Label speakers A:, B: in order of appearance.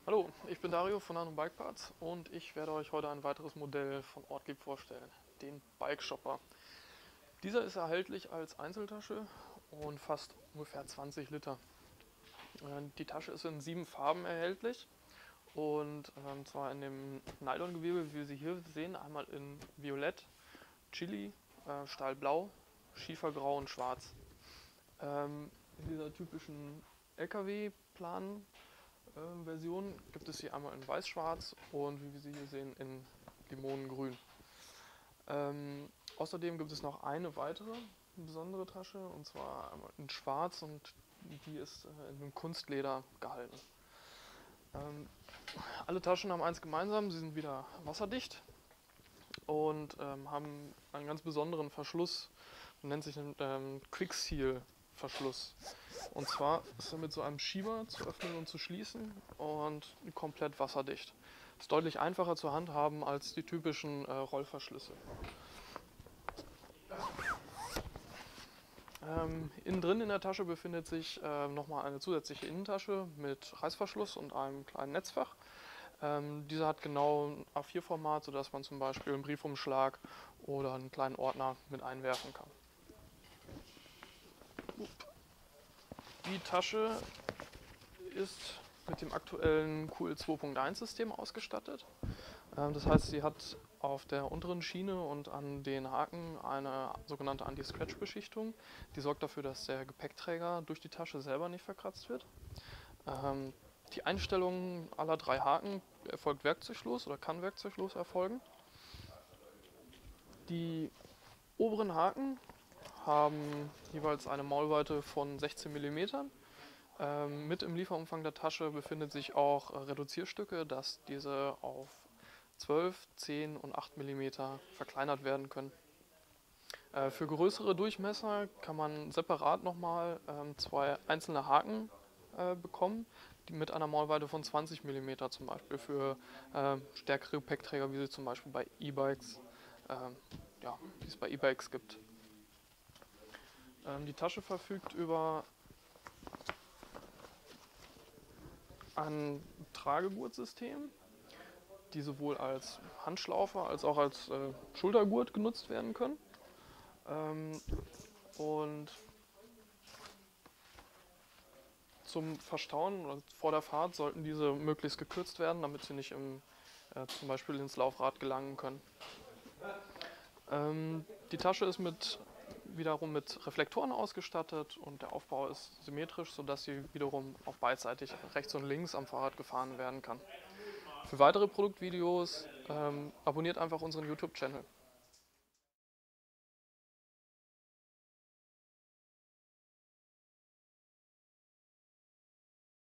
A: Hallo, ich bin Dario von Nano Bike Parts und ich werde euch heute ein weiteres Modell von Ortlieb vorstellen, den Bike Shopper. Dieser ist erhältlich als Einzeltasche und fasst ungefähr 20 Liter. Die Tasche ist in 7 Farben erhältlich und zwar in dem Nylongewebe, wie wir sie hier sehen, einmal in Violett, Chili, Stahlblau, Schiefergrau und Schwarz. In dieser typischen LKW-Plan Version gibt es sie einmal in weiß-schwarz und wie wir sie hier sehen in Limonengrün. Außerdem gibt es noch eine weitere besondere Tasche und zwar einmal in schwarz und die ist in einem Kunstleder gehalten. Alle Taschen haben eins gemeinsam, sie sind wieder wasserdicht und haben einen ganz besonderen Verschluss, nennt sich einen Quickseal-Verschluss. Und zwar ist er mit so einem Schieber zu öffnen und zu schließen und komplett wasserdicht. Ist deutlich einfacher zu handhaben als die typischen Rollverschlüsse. Innen drin in der Tasche befindet sich nochmal eine zusätzliche Innentasche mit Reißverschluss und einem kleinen Netzfach. Dieser hat genau ein A4-Format, sodass man zum Beispiel einen Briefumschlag oder einen kleinen Ordner mit einwerfen kann. Die Tasche ist mit dem aktuellen QL 2.1 System ausgestattet. Das heißt, sie hat auf der unteren Schiene und an den Haken eine sogenannte Anti-Scratch-Beschichtung. Die sorgt dafür, dass der Gepäckträger durch die Tasche selber nicht verkratzt wird. Die Einstellung aller 3 Haken erfolgt werkzeuglos oder kann werkzeuglos erfolgen. Die oberen Haken haben jeweils eine Maulweite von 16 mm. Mit im Lieferumfang der Tasche befindet sich auch Reduzierstücke, dass diese auf 12, 10 und 8 mm verkleinert werden können. Für größere Durchmesser kann man separat nochmal 2 einzelne Haken bekommen, die mit einer Maulweite von 20 mm zum Beispiel für stärkere Gepäckträger, wie sie zum Beispiel bei E-Bikes, wie es bei E-Bikes gibt. Die Tasche verfügt über ein Tragegurtsystem, die sowohl als Handschlaufe als auch als Schultergurt genutzt werden können. Und zum Verstauen oder vor der Fahrt sollten diese möglichst gekürzt werden, damit sie nicht zum Beispiel ins Laufrad gelangen können. Die Tasche ist wiederum mit Reflektoren ausgestattet und der Aufbau ist symmetrisch, sodass sie wiederum auch beidseitig rechts und links am Fahrrad gefahren werden kann. Für weitere Produktvideos abonniert einfach unseren YouTube-Channel.